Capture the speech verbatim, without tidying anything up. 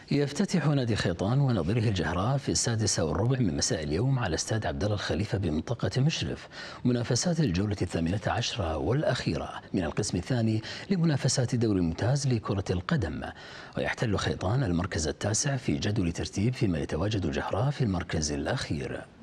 يفتتح نادي خيطان ونظيره الجهراء في السادسة والربع من مساء اليوم على استاد عبد الله الخليفة بمنطقة مشرف منافسات الجولة الثامنة عشرة والأخيرة من القسم الثاني لمنافسات الدوري الممتاز لكرة القدم. ويحتل خيطان المركز التاسع في جدول ترتيب، فيما يتواجد الجهراء في المركز الأخير.